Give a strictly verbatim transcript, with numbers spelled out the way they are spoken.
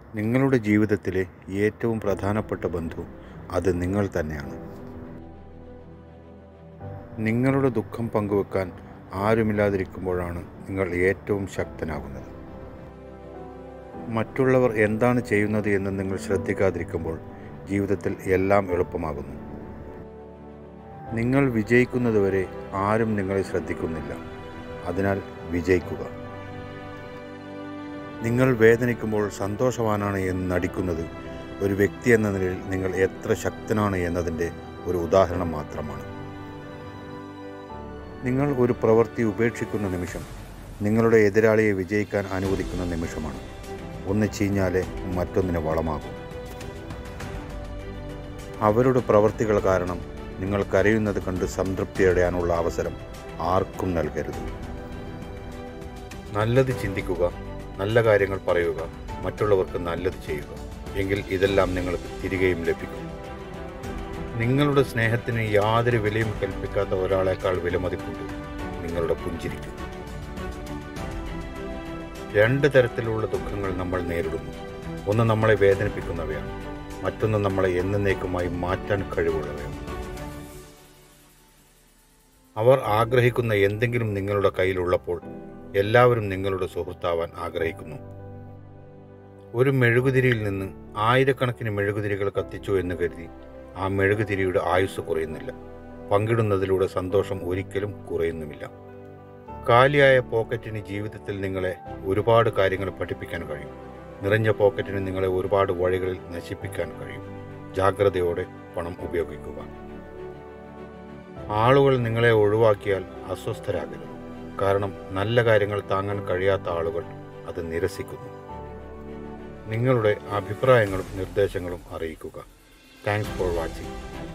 നിങ്ങളുടെ ജീവിതത്തിലെ ഏറ്റവും പ്രധാനപ്പെട്ട ബന്ധു അത് നിങ്ങൾ തന്നെയാണ്. നിങ്ങളുടെ ദുഃഖം പങ്കുവെക്കാൻ ആരുമില്ലാതിരിക്കുമ്പോഴാണ് നിങ്ങൾ ഏറ്റവും ശക്തനാകുന്നത്. മറ്റുള്ളവർ എന്താണ് ചെയ്യുന്നത് എന്ന് നിങ്ങൾ ശ്രദ്ധിക്കാതിരിക്കുമ്പോൾ ജീവിതത്തിൽ എല്ലാം എളുപ്പമാകുന്നു. നിങ്ങൾ വിജയിക്കുന്നതുവരെ ആരും നിങ്ങളെ ശ്രദ്ധിക്കുന്നില്ല. അതിനാൽ വിജയിക്കുക. നിങ്ങൾ വേദനിക്കുമ്പോൾ സന്തോഷവാനാണ് എന്ന് നടിക്കുന്നത് ഒരു വ്യക്തി എന്ന നിലയിൽ നിങ്ങൾ എത്ര ശക്തനാണ് എന്നതിൻ്റെ ഒരു ഉദാഹരണം മാത്രമാണ്. നിങ്ങൾ ഒരു പ്രവൃത്തി ഉപേക്ഷിക്കുന്ന നിമിഷം നിങ്ങളുടെ എതിരാളിയെ വിജയിക്കാൻ അനുവദിക്കുന്ന നിമിഷമാണ്. ഒന്ന് ചീഞ്ഞാലേ മറ്റൊന്നിന് വളമാകും. അവരുടെ പ്രവൃത്തികൾ കാരണം നിങ്ങൾ കരയുന്നത് കണ്ട് സംതൃപ്തിയടയാനുള്ള അവസരം ആർക്കും നൽകരുത്. നല്ലത് ചിന്തിക്കുക, നല്ല കാര്യങ്ങൾ പറയുക, മറ്റുള്ളവർക്ക് നല്ലത് ചെയ്യുക. എങ്കിൽ ഇതെല്ലാം നിങ്ങൾക്ക് തിരികെയും ലഭിക്കും. നിങ്ങളുടെ സ്നേഹത്തിന് യാതൊരു വിലയും കൽപ്പിക്കാത്ത ഒരാളേക്കാൾ വിലമതിപ്പുണ്ട് നിങ്ങളുടെ പുഞ്ചിരിക്ക്. രണ്ട് തരത്തിലുള്ള ദുഃഖങ്ങൾ നമ്മൾ നേരിടുന്നു. ഒന്ന് നമ്മളെ വേദനിപ്പിക്കുന്നവയാണ്, മറ്റൊന്ന് നമ്മളെ എന്നേക്കുമായി മാറ്റാൻ കഴിവുള്ളവയാണ്. അവർ ആഗ്രഹിക്കുന്ന എന്തെങ്കിലും നിങ്ങളുടെ കയ്യിലുള്ളപ്പോൾ എല്ലാവരും നിങ്ങളുടെ സുഹൃത്താവാൻ ആഗ്രഹിക്കുന്നു. ഒരു മെഴുകുതിരിയിൽ നിന്ന് ആയിരക്കണക്കിന് മെഴുകുതിരികൾ കത്തിച്ചു എന്ന് കരുതി ആ മെഴുകുതിരിയുടെ ആയുസ് കുറയുന്നില്ല. പങ്കിടുന്നതിലൂടെ സന്തോഷം ഒരിക്കലും കുറയുന്നുമില്ല. കാലിയായ പോക്കറ്റിന് ജീവിതത്തിൽ നിങ്ങളെ ഒരുപാട് കാര്യങ്ങൾ പഠിപ്പിക്കാൻ കഴിയും. നിറഞ്ഞ പോക്കറ്റിന് നിങ്ങളെ ഒരുപാട് വഴികളിൽ നശിപ്പിക്കാൻ കഴിയും. ജാഗ്രതയോടെ പണം ഉപയോഗിക്കുക. ആളുകൾ നിങ്ങളെ ഒഴിവാക്കിയാൽ അസ്വസ്ഥരാകരുത്. കാരണം നല്ല കാര്യങ്ങൾ താങ്ങാൻ കഴിയാത്ത ആളുകൾ അത് നിരസിക്കുന്നു. നിങ്ങളുടെ അഭിപ്രായങ്ങളും നിർദ്ദേശങ്ങളും അറിയിക്കുക. Thanks for watching.